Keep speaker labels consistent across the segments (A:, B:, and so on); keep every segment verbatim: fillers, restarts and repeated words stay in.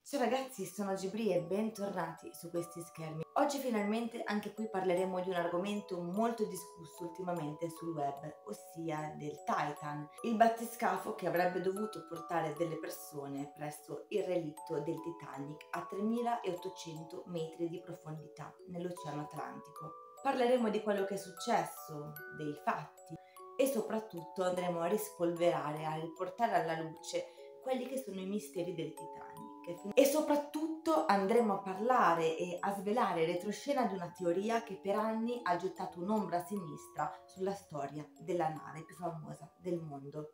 A: Ciao ragazzi, sono Gibri e bentornati su questi schermi. Oggi finalmente anche qui parleremo di un argomento molto discusso ultimamente sul web, ossia del Titan, il battiscafo che avrebbe dovuto portare delle persone presso il relitto del Titanic a tremilaottocento metri di profondità nell'Oceano Atlantico. Parleremo di quello che è successo, dei fatti e soprattutto andremo a rispolverare, a riportare alla luce quelli che sono i misteri del Titanic. E soprattutto andremo a parlare e a svelare il retroscena di una teoria che per anni ha gettato un'ombra sinistra sulla storia della nave più famosa del mondo.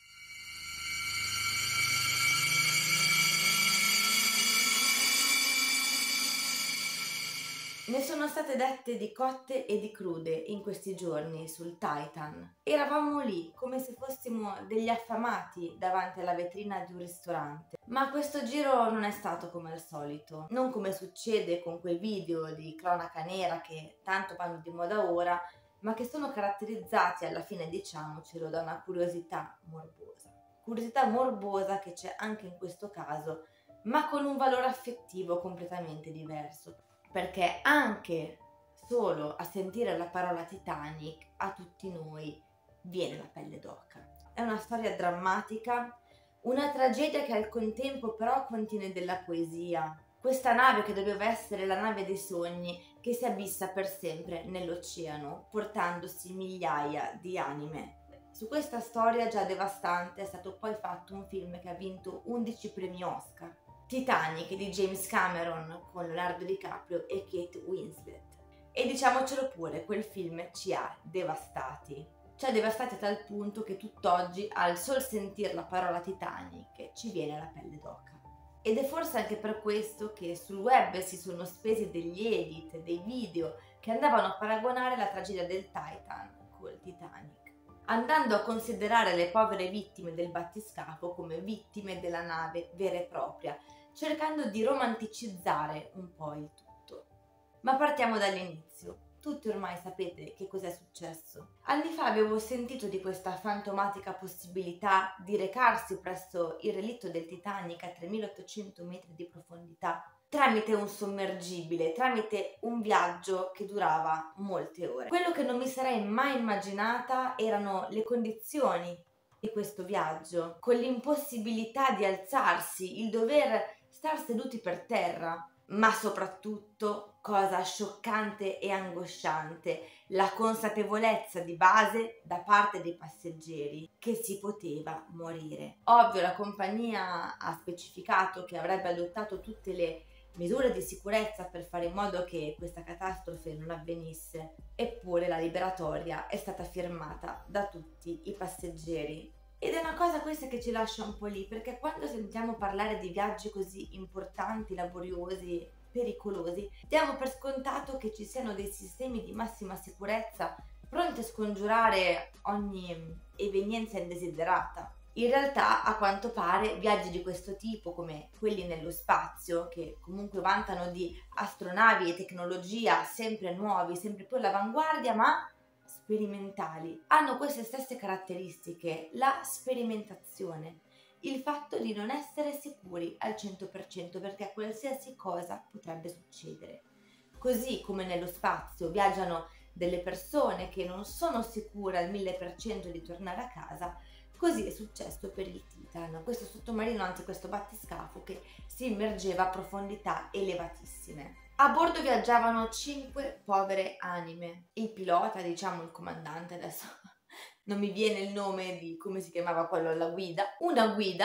A: Ne sono state dette di cotte e di crude in questi giorni sul Titan. Eravamo lì come se fossimo degli affamati davanti alla vetrina di un ristorante. Ma questo giro non è stato come al solito, non come succede con quei video di cronaca nera che tanto vanno di moda ora, ma che sono caratterizzati, alla fine diciamocelo, da una curiosità morbosa. Curiosità morbosa che c'è anche in questo caso, ma con un valore affettivo completamente diverso. Perché anche solo a sentire la parola Titanic a tutti noi viene la pelle d'oca. È una storia drammatica, una tragedia che al contempo però contiene della poesia. Questa nave che doveva essere la nave dei sogni che si abissa per sempre nell'oceano, portandosi migliaia di anime. Su questa storia già devastante è stato poi fatto un film che ha vinto undici premi Oscar. Titanic di James Cameron con Leonardo DiCaprio e Kate Winslet. E diciamocelo pure, quel film ci ha devastati. Ci ha devastati a tal punto che tutt'oggi, al sol sentire la parola Titanic, ci viene la pelle d'oca. Ed è forse anche per questo che sul web si sono spesi degli edit, dei video che andavano a paragonare la tragedia del Titan col Titanic, andando a considerare le povere vittime del battiscafo come vittime della nave vera e propria, cercando di romanticizzare un po' il tutto. Ma partiamo dall'inizio. Tutti ormai sapete che cos'è successo. Anni fa avevo sentito di questa fantomatica possibilità di recarsi presso il relitto del Titanic a tremilaottocento metri di profondità tramite un sommergibile, tramite un viaggio che durava molte ore. Quello che non mi sarei mai immaginata erano le condizioni di questo viaggio, con l'impossibilità di alzarsi, il dover star seduti per terra, ma soprattutto, cosa scioccante e angosciante, la consapevolezza di base da parte dei passeggeri che si poteva morire. Ovvio, la compagnia ha specificato che avrebbe adottato tutte le misure di sicurezza per fare in modo che questa catastrofe non avvenisse, eppure la liberatoria è stata firmata da tutti i passeggeri. Ed è una cosa questa che ci lascia un po' lì, perché quando sentiamo parlare di viaggi così importanti, laboriosi, pericolosi, diamo per scontato che ci siano dei sistemi di massima sicurezza pronti a scongiurare ogni evenienza indesiderata. In realtà, a quanto pare, viaggi di questo tipo, come quelli nello spazio, che comunque vantano di astronavi e tecnologia sempre nuovi, sempre più all'avanguardia, ma sperimentali, hanno queste stesse caratteristiche: la sperimentazione, il fatto di non essere sicuri al cento per cento perché qualsiasi cosa potrebbe succedere. Così come nello spazio viaggiano delle persone che non sono sicure al mille per cento di tornare a casa, così è successo per il Titan, questo sottomarino, anzi questo battiscafo che si immergeva a profondità elevatissime. A bordo viaggiavano cinque povere anime. Il pilota, diciamo il comandante, adesso non mi viene il nome di come si chiamava quello alla guida, una guida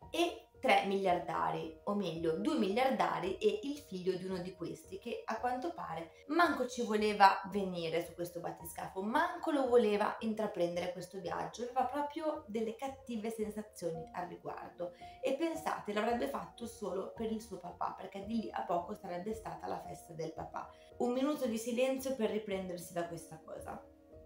A: e tre miliardari, o meglio due miliardari e il figlio di uno di questi, che a quanto pare manco ci voleva venire su questo battiscafo, manco lo voleva intraprendere questo viaggio, aveva proprio delle cattive sensazioni al riguardo e pensate l'avrebbe fatto solo per il suo papà, perché di lì a poco sarebbe stata la festa del papà. Un minuto di silenzio per riprendersi da questa cosa.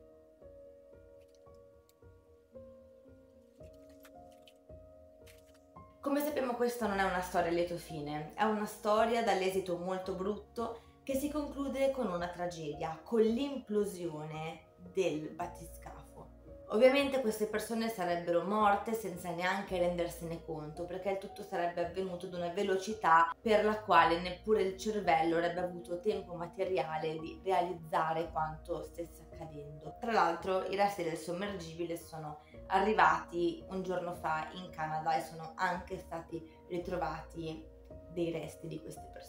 A: Come sappiamo, questa non è una storia a lieto fine, è una storia dall'esito molto brutto che si conclude con una tragedia, con l'implosione del battiscafo. Ovviamente queste persone sarebbero morte senza neanche rendersene conto, perché il tutto sarebbe avvenuto ad una velocità per la quale neppure il cervello avrebbe avuto tempo materiale di realizzare quanto stesse accadendo. Tra l'altro i resti del sommergibile sono arrivati un giorno fa in Canada e sono anche stati ritrovati dei resti di queste persone.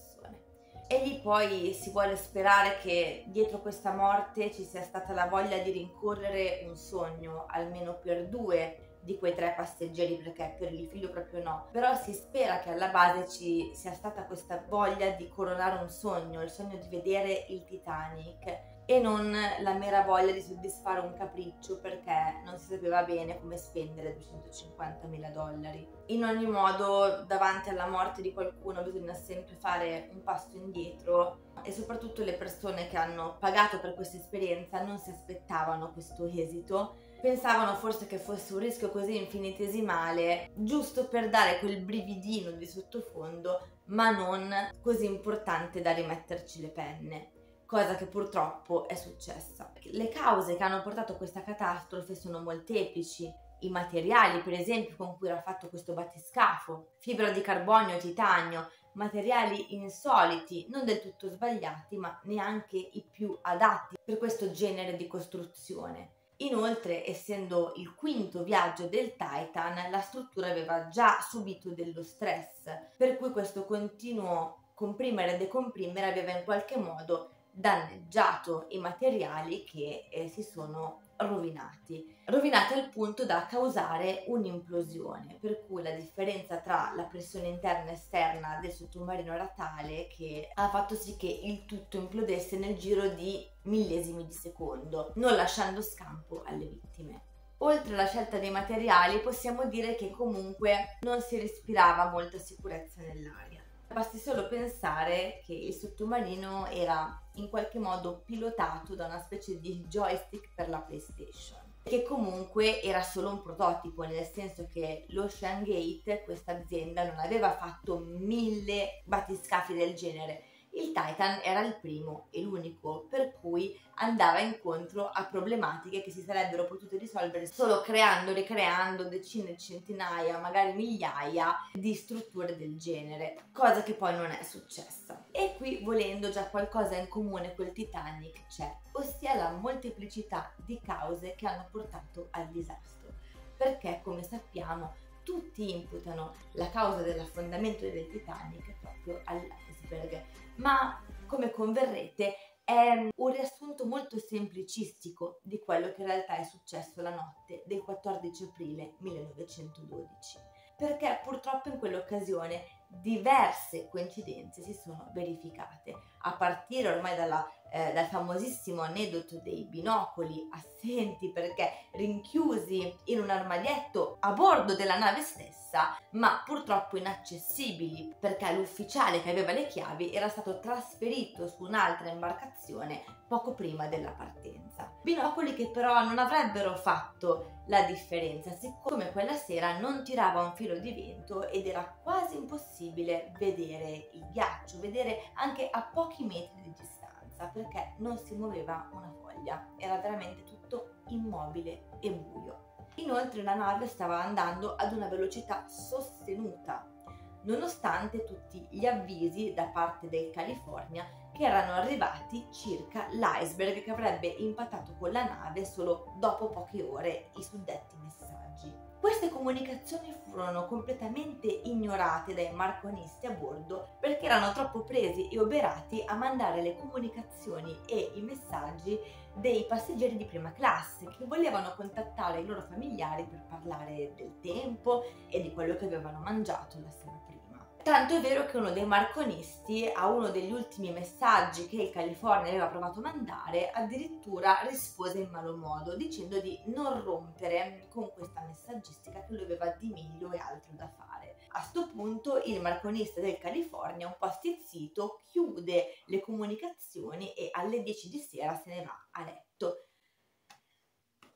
A: Egli poi si vuole sperare che dietro questa morte ci sia stata la voglia di rincorrere un sogno, almeno per due di quei tre passeggeri, perché per il figlio proprio no. Però si spera che alla base ci sia stata questa voglia di coronare un sogno, il sogno di vedere il Titanic, e non la mera voglia di soddisfare un capriccio perché non si sapeva bene come spendere duecentocinquantamila dollari. In ogni modo, davanti alla morte di qualcuno bisogna sempre fare un passo indietro, e soprattutto le persone che hanno pagato per questa esperienza non si aspettavano questo esito. Pensavano forse che fosse un rischio così infinitesimale, giusto per dare quel brividino di sottofondo, ma non così importante da rimetterci le penne. Cosa che purtroppo è successa. Le cause che hanno portato a questa catastrofe sono molteplici. I materiali, per esempio, con cui era fatto questo battiscafo, fibra di carbonio, titanio, materiali insoliti, non del tutto sbagliati, ma neanche i più adatti per questo genere di costruzione. Inoltre, essendo il quinto viaggio del Titan, la struttura aveva già subito dello stress, per cui questo continuo comprimere e decomprimere aveva in qualche modo danneggiato i materiali che eh, si sono rovinati, rovinati al punto da causare un'implosione, per cui la differenza tra la pressione interna e esterna del sottomarino era tale che ha fatto sì che il tutto implodesse nel giro di millesimi di secondo, non lasciando scampo alle vittime. Oltre alla scelta dei materiali, possiamo dire che comunque non si respirava molta sicurezza nell'aria. Basti solo pensare che il sottomarino era in qualche modo pilotato da una specie di joystick per la PlayStation, che comunque era solo un prototipo, nel senso che l'Ocean Gate, questa azienda, non aveva fatto mille battiscafi del genere. Il Titan era il primo e l'unico, per cui andava incontro a problematiche che si sarebbero potute risolvere solo creando, ricreando decine, centinaia, magari migliaia di strutture del genere, cosa che poi non è successa. E qui, volendo, già qualcosa in comune col Titanic c'è, ossia la molteplicità di cause che hanno portato al disastro, perché come sappiamo tutti imputano la causa dell'affondamento del Titanic proprio all'iceberg, ma come converrete è un riassunto molto semplicistico di quello che in realtà è successo la notte del quattordici aprile millenovecentododici, perché purtroppo in quell'occasione diverse coincidenze si sono verificate, a partire ormai dalla, eh, dal famosissimo aneddoto dei binocoli assenti perché rinchiusi in un armadietto a bordo della nave stessa, ma purtroppo inaccessibili perché l'ufficiale che aveva le chiavi era stato trasferito su un'altra imbarcazione poco prima della partenza. Binocoli che però non avrebbero fatto la differenza, siccome quella sera non tirava un filo di vento ed era quasi impossibile vedere il ghiaccio, vedere anche a pochi metri di distanza, perché non si muoveva una foglia, era veramente tutto immobile e buio. Inoltre la nave stava andando ad una velocità sostenuta, nonostante tutti gli avvisi da parte del California che erano arrivati circa l'iceberg che avrebbe impattato con la nave solo dopo poche ore i suddetti messaggi. Queste comunicazioni furono completamente ignorate dai marconisti a bordo perché erano troppo presi e oberati a mandare le comunicazioni e i messaggi dei passeggeri di prima classe che volevano contattare i loro familiari per parlare del tempo e di quello che avevano mangiato la sera prima. Tanto è vero che uno dei marconisti, a uno degli ultimi messaggi che il California aveva provato a mandare, addirittura rispose in malo modo, dicendo di non rompere con questa messaggistica che lui aveva di meglio e altro da fare. A sto punto il marconista del California, un po' stizzito, chiude le comunicazioni e alle dieci di sera se ne va a letto.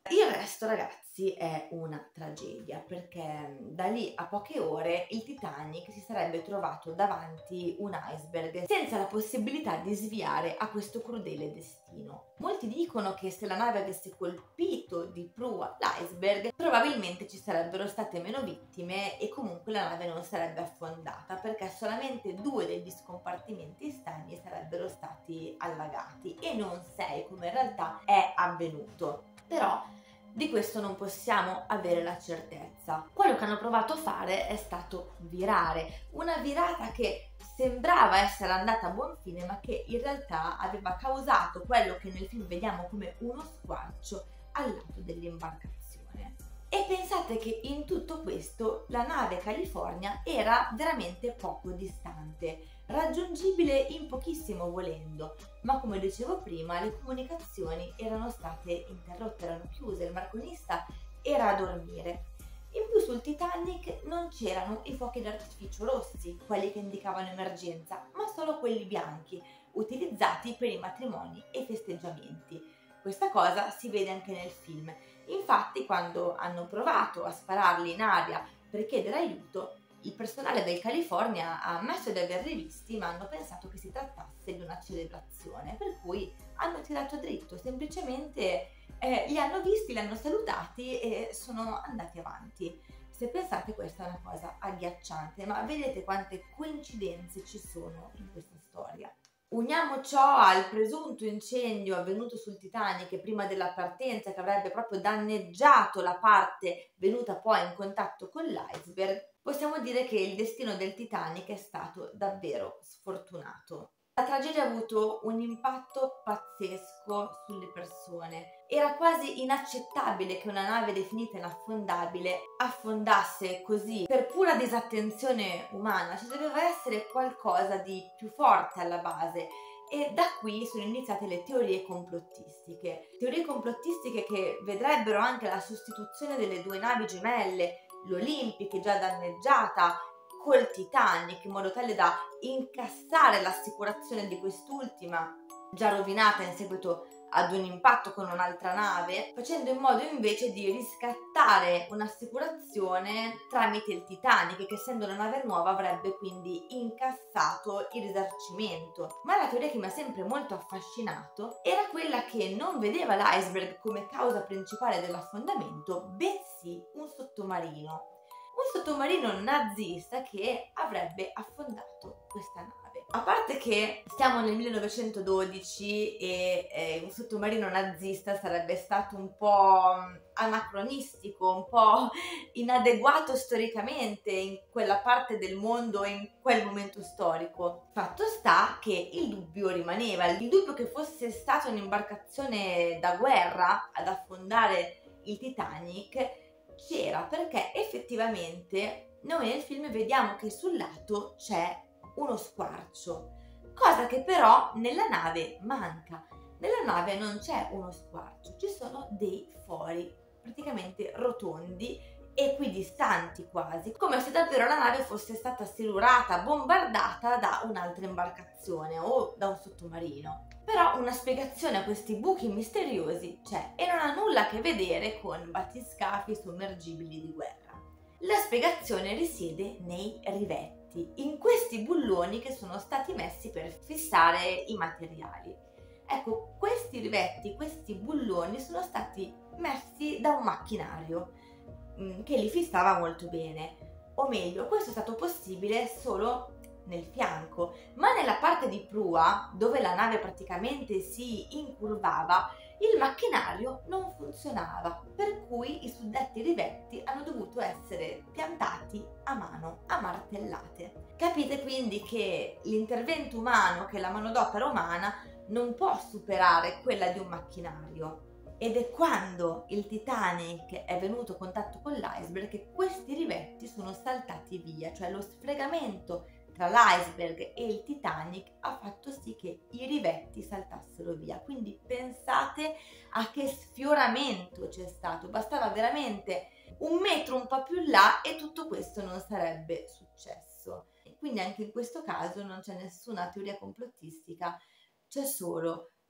A: Il resto, ragazzi, è una tragedia, perché da lì a poche ore il Titanic si sarebbe trovato davanti un iceberg senza la possibilità di sviare a questo crudele destino. Molti dicono che se la nave avesse colpito di prua l'iceberg probabilmente ci sarebbero state meno vittime e comunque la nave non sarebbe affondata, perché solamente due degli scompartimenti stagni sarebbero stati allagati e non sei, come in realtà è avvenuto. Però di questo non possiamo avere la certezza. Quello che hanno provato a fare è stato virare, una virata che sembrava essere andata a buon fine, ma che in realtà aveva causato quello che nel film vediamo come uno squarcio al lato dell'imbarcazione. E pensate che in tutto questo la nave California era veramente poco distante, raggiungibile in pochissimo volendo, ma come dicevo prima le comunicazioni erano state interrotte, erano chiuse, il marconista era a dormire. In più sul Titanic non c'erano i fuochi d'artificio rossi, quelli che indicavano emergenza, ma solo quelli bianchi, utilizzati per i matrimoni e i festeggiamenti. Questa cosa si vede anche nel film. Infatti, quando hanno provato a spararli in aria per chiedere aiuto, il personale del California ha ammesso di averli visti, ma hanno pensato che si trattasse di una celebrazione, per cui hanno tirato dritto, semplicemente eh, li hanno visti, li hanno salutati e sono andati avanti. Se pensate, questa è una cosa agghiacciante, ma vedete quante coincidenze ci sono in questa storia. Uniamo ciò al presunto incendio avvenuto sul Titanic prima della partenza, che avrebbe proprio danneggiato la parte venuta poi in contatto con l'iceberg. Possiamo dire che il destino del Titanic è stato davvero sfortunato. La tragedia ha avuto un impatto pazzesco sulle persone. Era quasi inaccettabile che una nave definita inaffondabile affondasse così per pura disattenzione umana. Ci doveva essere qualcosa di più forte alla base. E da qui sono iniziate le teorie complottistiche. Teorie complottistiche che vedrebbero anche la sostituzione delle due navi gemelle, l'Olympic già danneggiata, col Titanic, in modo tale da incassare l'assicurazione di quest'ultima, già rovinata in seguito ad un impatto con un'altra nave, facendo in modo invece di riscattare un'assicurazione tramite il Titanic, che essendo una nave nuova avrebbe quindi incassato il risarcimento. Ma la teoria che mi ha sempre molto affascinato era quella che non vedeva l'iceberg come causa principale dell'affondamento, bensì un sottomarino. Un sottomarino nazista che avrebbe affondato questa nave. A parte che siamo nel millenovecentododici e eh, un sottomarino nazista sarebbe stato un po' anacronistico, un po' inadeguato storicamente in quella parte del mondo e in quel momento storico. Fatto sta che il dubbio rimaneva, il dubbio che fosse stata un'imbarcazione da guerra ad affondare il Titanic c'era, perché effettivamente noi nel film vediamo che sul lato c'è uno squarcio, cosa che però nella nave manca. Nella nave non c'è uno squarcio, ci sono dei fori praticamente rotondi, equidistanti quasi, come se davvero la nave fosse stata silurata, bombardata da un'altra imbarcazione o da un sottomarino. Però una spiegazione a questi buchi misteriosi c'è e non ha nulla a che vedere con battiscafi sommergibili di guerra. La spiegazione risiede nei rivetti, in questi bulloni che sono stati messi per fissare i materiali. Ecco, questi rivetti, questi bulloni sono stati messi da un macchinario mh, che li fissava molto bene, o meglio, questo è stato possibile solo nel fianco, ma nella parte di prua, dove la nave praticamente si incurvava, il macchinario non funzionava, per cui i suddetti rivetti hanno dovuto essere piantati a mano, a martellate. Capite quindi che l'intervento umano, che la manodopera umana, non può superare quella di un macchinario. Ed è quando il Titanic è venuto a contatto con l'iceberg che questi rivetti sono saltati via, cioè lo sfregamento tra l'iceberg e il Titanic ha fatto sì che i rivetti saltassero via. Quindi pensate a che sfioramento c'è stato, bastava veramente un metro un po' più in là e tutto questo non sarebbe successo. E quindi anche in questo caso non c'è nessuna teoria complottistica, c'è solo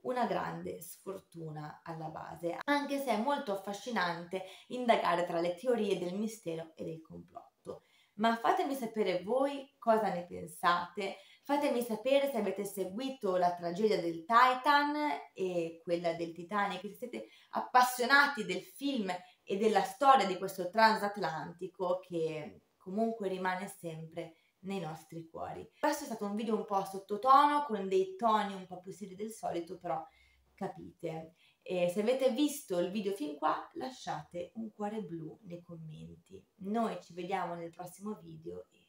A: una grande sfortuna alla base, anche se è molto affascinante indagare tra le teorie del mistero e del complotto. Ma fatemi sapere voi cosa ne pensate, fatemi sapere se avete seguito la tragedia del Titan e quella del Titanic, se siete appassionati del film e della storia di questo transatlantico che comunque rimane sempre nei nostri cuori. Questo è stato un video un po' sottotono, con dei toni un po' più seri del solito, però capite. E se avete visto il video fin qua, lasciate un cuore blu nei commenti. Noi ci vediamo nel prossimo video.